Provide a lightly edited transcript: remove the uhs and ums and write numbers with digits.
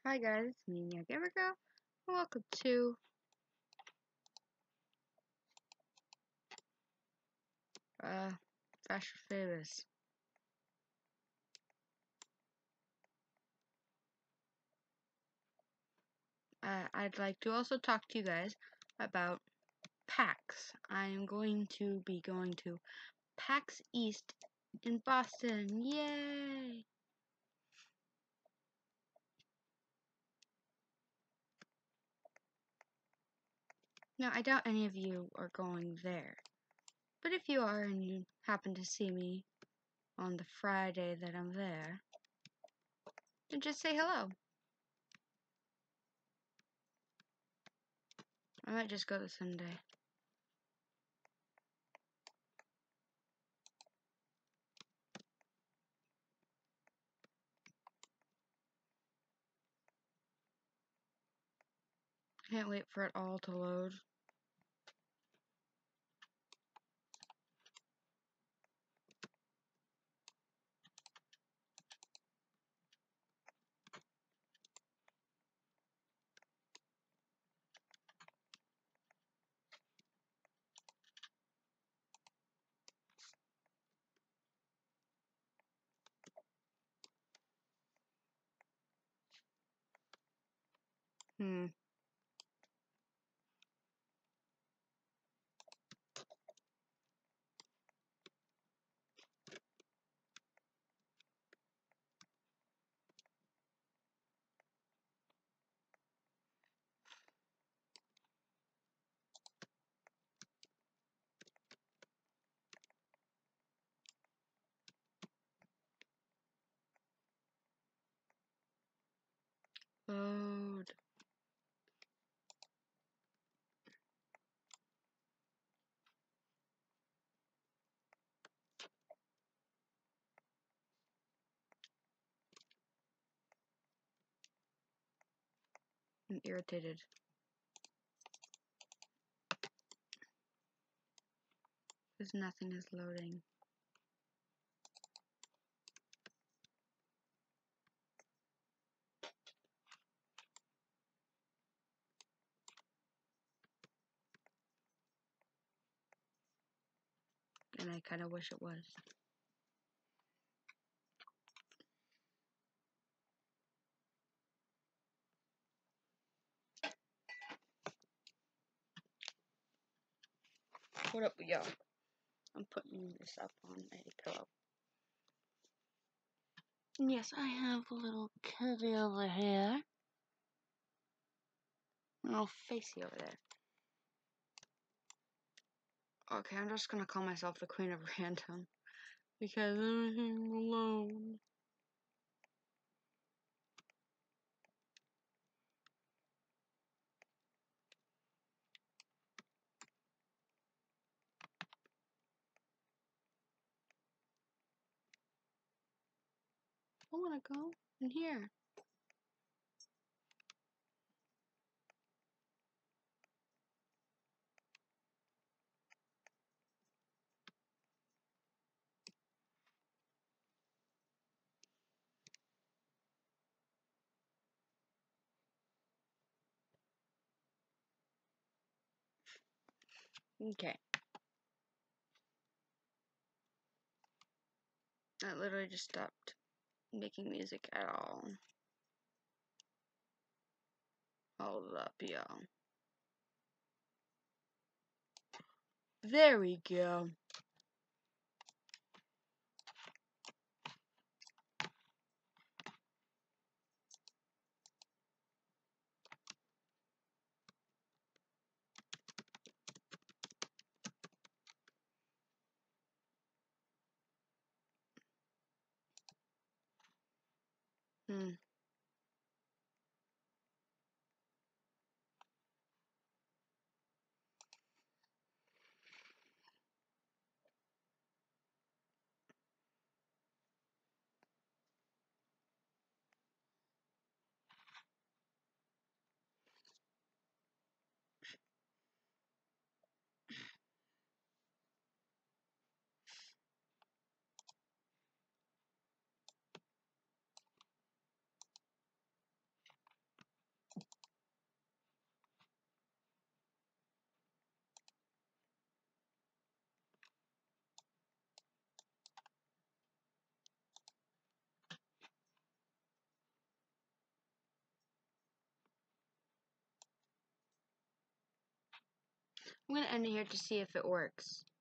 Hi guys, it's me, Nia Gamer Girl, and welcome to Fast and Furious. I'd like to also talk to you guys about PAX. I'm going to be going to PAX East in Boston. Yay! Now, I doubt any of you are going there, but if you are and you happen to see me on the Friday that I'm there, then just say hello. I might just go the Sunday. Can't wait for it all to load. Load. I'm irritated. Because nothing is loading. And I kind of wish it was. What up, y'all? I'm putting this up on a pillow. And yes, I have a little kitty over here. A little facey over there. Okay, I'm just gonna call myself the Queen of Random. Because I'm alone. I wanna go in here. Okay. I literally just stopped making music at all. Hold up, y'all. There we go. I'm going to end it here to see if it works.